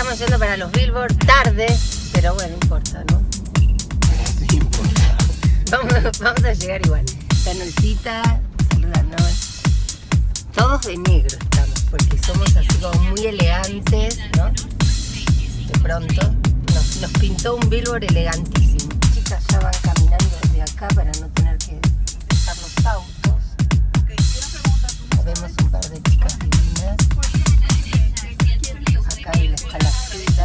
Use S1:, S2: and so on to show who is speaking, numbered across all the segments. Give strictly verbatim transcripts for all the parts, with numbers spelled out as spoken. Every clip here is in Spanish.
S1: estamos yendo para los Billboard tarde, pero bueno, no importa, ¿no?
S2: Sí, importa.
S1: Vamos, vamos a llegar igual. La Nolcita, saludándonos. Todos de negro estamos, porque somos así como muy elegantes, ¿no? De pronto nos, nos pintó un Billboard elegantísimo. Las chicas ya van caminando desde acá para no tener que dejar los autos. Vemos un par de chicas divinas. Acá hay la escalacita.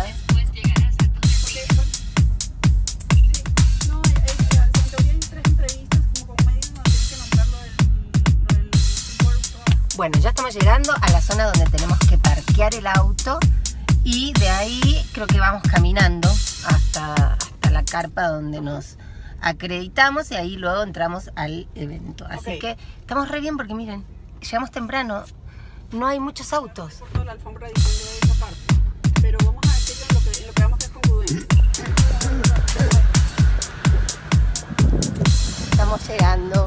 S1: Bueno, ya estamos llegando a la zona donde tenemos que parquear el auto y de ahí creo que vamos caminando hasta, hasta la carpa donde nos acreditamos y ahí luego entramos al evento. Así okay. que estamos re bien porque miren, llegamos temprano, no hay muchos autos.
S3: Por toda la alfombra diciendo de esa parte, pero vamos a decirlo en lo que, en lo que vamos a hacer congruente.
S1: Estamos llegando.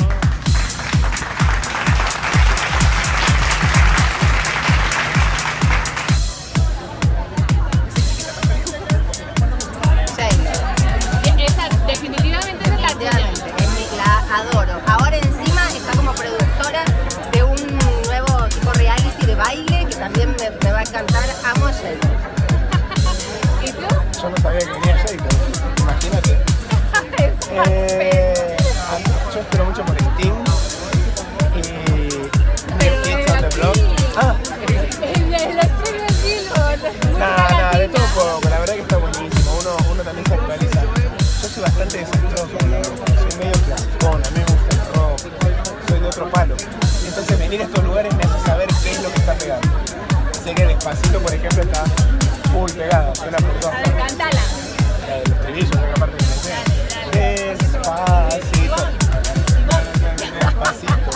S4: Definitivamente es la tuya.
S1: La adoro. Ahora encima está como productora de un nuevo tipo reality de baile que también me, me va a encantar. Amo a Sheila.
S4: ¿Y tú?
S2: Yo no sabía que venía Sheila, imagínate. eh, yo espero mucho por el team y New Kids on the Block. Ah,
S4: el de los premios Billboard.
S2: nada, nada, de todo un poco, la verdad que está buenísimo, uno, uno también se actualiza. Yo soy bastante desastroso, soy medio clasicón, a mí me gusta el rock, soy de otro palo. Y entonces venir a estos lugares me hace saber qué es lo que está pegando. Sé que Despacito, por ejemplo, está full pegada, suena por todas partes.
S4: Cántala.
S2: La del estribillo, que aparte que me sé. Despacito. Despacito.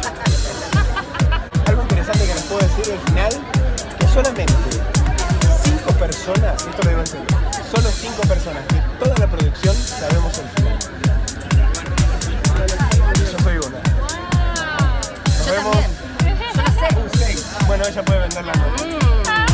S2: Algo interesante que les puedo decir al final, que solamente cinco personas, esto lo digo en serio, solo cinco personas de toda la producción sabemos el final. Yo soy una. Nos
S1: Yo
S2: vemos.
S1: también. Yo no sé.
S2: Un seis. Bueno, ella puede vender la nota.
S1: Mm.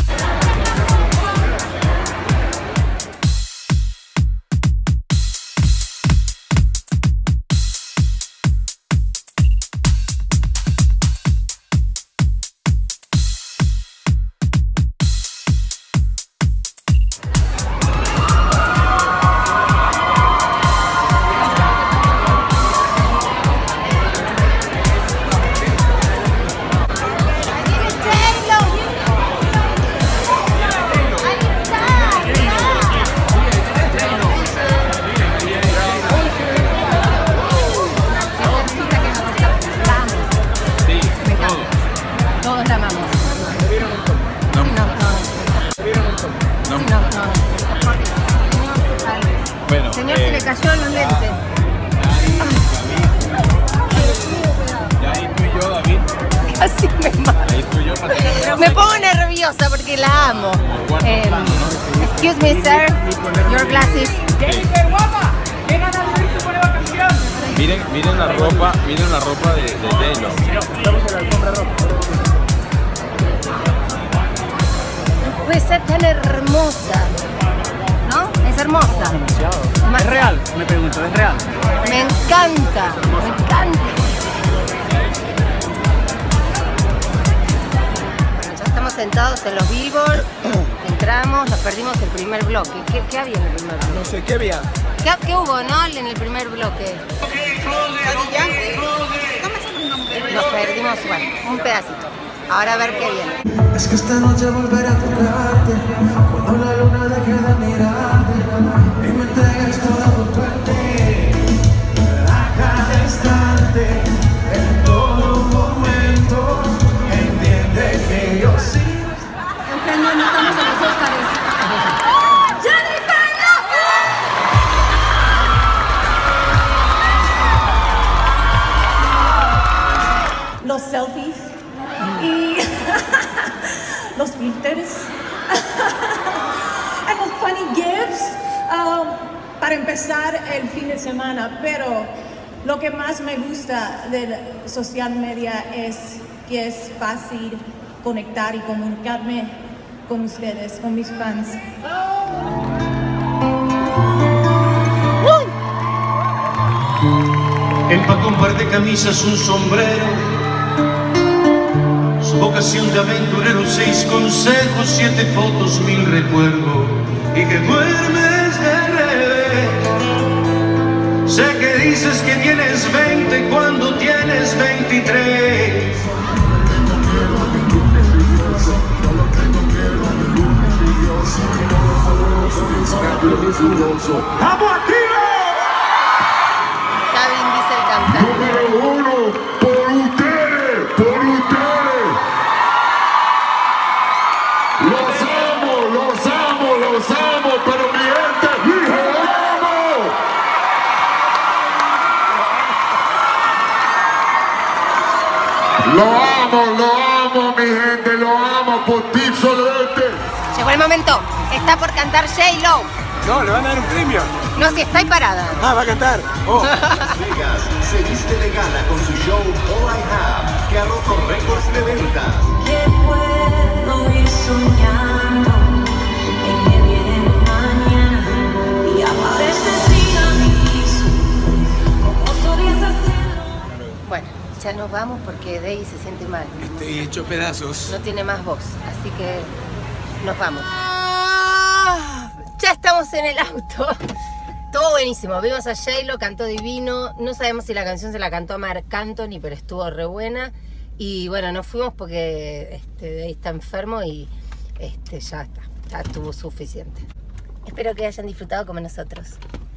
S5: Bueno,
S1: Señor,
S5: eh,
S1: se le cayó los lentes.
S5: ya ahí tú y yo, David.
S1: Casi me mato.
S5: Ahí tú y yo para tener
S1: Me pongo nerviosa porque la amo. Eh, excuse me, sir. Your glasses.
S5: Miren, miren la ropa, miren la ropa de, de Taylor.
S2: Estamos en la alfombra roja.
S1: Puede ser tan hermosa. ¿No? Es hermosa.
S6: ¿Es real? Me pregunto, ¿es real?
S1: Me encanta. Me encanta. Bueno, ya estamos sentados en los Billboard. Entramos, nos perdimos el primer bloque. ¿Qué, qué había en el primer bloque?
S2: No sé, ¿qué había?
S1: ¿Qué, qué hubo, no? En el primer bloque. Nos perdimos, bueno, un pedacito. Ahora a ver qué viene.
S7: Es que esta noche volveré a tocarte, cuando la luna deje de mirarte y me entregues todo tu cuerpo. A cada instante, en todo momento, entiende que yo sí.
S4: Eugenio, no estamos en los Óscares.
S3: Los selfies y los filters y los funny gifs um, para empezar el fin de semana, pero lo que más me gusta de social media es que es fácil conectar y comunicarme con ustedes, con mis fans.
S7: Empacó un par de camisas, un sombrero, su vocación de aventurero, seis consejos, siete fotos, mil recuerdos, y que duermes de revés. Sé que dices que tienes veinte cuando tienes veintitrés. ¡Vamos aquí!
S1: Dice el cantante.
S8: Número uno, por ustedes, por ustedes. Los amo, los amo, los amo, pero mi gente, los amo. Lo amo, lo amo, mi gente, lo amo, por ti solo este.
S1: Llegó el momento. Está por cantar J-Lo.
S2: No, le van a dar un premio.
S1: No, si está ahí parada.
S2: Ah, va a cantar. Oh.
S9: Vegas se viste de gala con su show All I Have, que ha roto récords de ventas.
S10: Que puedo ir soñando en que viene mañana y apareces sin aviso, como solías hacerlo.
S1: Bueno, ya nos vamos porque Dey se siente mal.
S2: Estoy hecho pedazos.
S1: No tiene más voz, así que nos vamos. Ya estamos en el auto. Todo buenísimo. Vimos a J-Lo, cantó divino. No sabemos si la canción se la cantó a Marc Anthony, pero estuvo re buena. Y bueno, nos fuimos porque este, ahí está enfermo y este, ya está. Ya estuvo suficiente. Espero que hayan disfrutado como nosotros.